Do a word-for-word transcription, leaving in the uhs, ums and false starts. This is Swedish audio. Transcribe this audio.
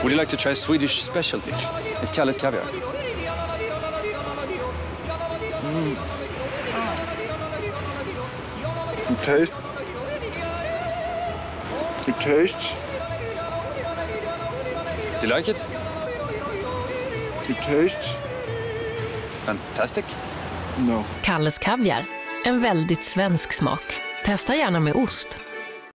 Would you like to try Swedish specialty? It's Kalles Kaviar. Mm. It tastes. It tastes. Do you like it? It tastes. Fantastic. No. Kalles Kaviar. En väldigt svensk smak. Testa gärna med ost.